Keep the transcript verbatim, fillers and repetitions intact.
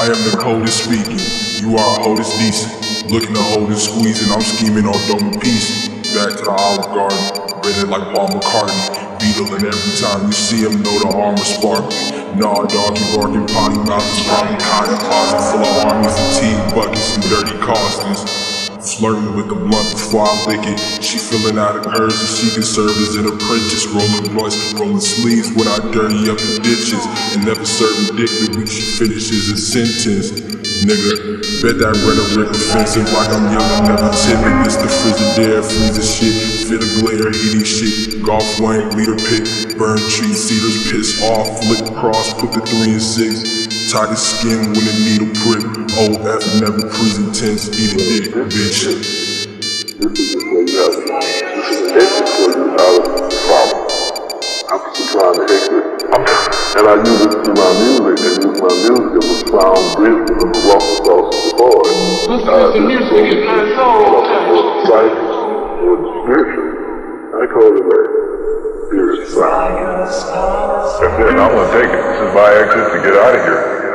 I am the coldest speaking, you are holdest decent. Looking to hold and squeeze and I'm scheming on dome pieces. Back to the Olive Garden, written like Paul McCartney. Beetle and every time you see him know the armor sparkling. Nah dog, you barking potty mouth is probably kind of closet full of army fatigue buckets and dirty costumes. Flirting with the blunt before I lick it. She filling out of curves and she can serve as an apprentice. Rolling blunts, rolling sleeves when I dirty up the ditches. And never serving dick the week she finishes a sentence. Nigga, bet that rhetoric offensive like I'm young and never timid. This the Frigidaire, freezer shit. Fit a glare, heating shit. Golf wang, leader pick. Burn trees, cedars, piss off. Flick cross, put the three and six. Tight as skin when a needle prick. O F never present tense, eat a dick, bitch. This is the way you have to. This is an exit for you out of the problem. I'm just trying to exit. And I use it through my music, and use my music as a sound bridge with a rock across the board. Listen to the music in my soul. Psych or spiritual. I call it a spirit sound. And then I'm gonna take it. This is my exit to get out of here.